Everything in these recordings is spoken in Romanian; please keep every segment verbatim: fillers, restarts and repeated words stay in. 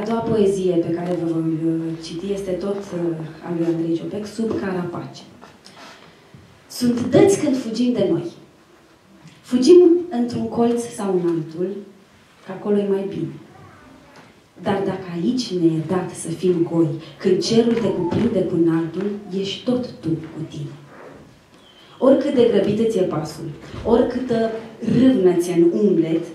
doua poezie pe care vă voi citi este tot al lui Andrei Ciopec, Sub carapace. Sunt dăți când fugim de noi. Fugim într-un colț sau în altul, că acolo e mai bine. Dar dacă aici ne e dat să fim goi, când cerul te cuprinde cu înaltul, ești tot tu cu tine. Oricât de grăbit ți-e pasul, oricâtă râvnă ți-e în umblet,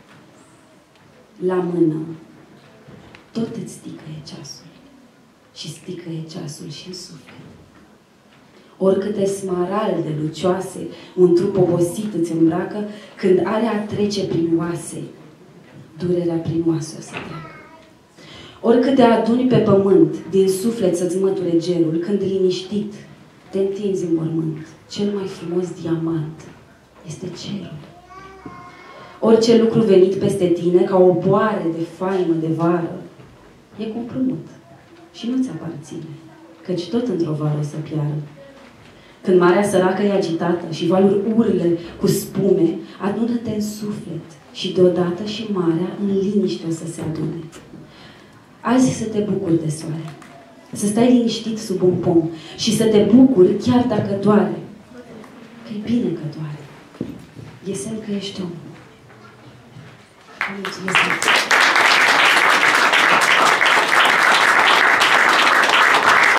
la mână, tot îți sticăie ceasul. Și sticăie ceasul și în suflet. Oricâte smaralde lucioase un trup obosit îți îmbracă, când area trece prin oase, durerea prin oase o să treacă. Oricât te aduni pe pământ, din suflet să-ți măture gerul, când liniștit te întinzi în mormânt, cel mai frumos diamant este cerul. Orice lucru venit peste tine, ca o boare de faimă de vară, e cu împrumut și nu-ți aparține, căci tot într-o vară o să piară. Când marea săracă e agitată și valuri urle cu spume, adună-te în suflet și deodată și marea în liniște o să se adune. Azi să te bucuri de soare, să stai liniștit sub un pom și să te bucuri chiar dacă doare. Că-i bine că doare. E semn că ești om. Mulțumesc!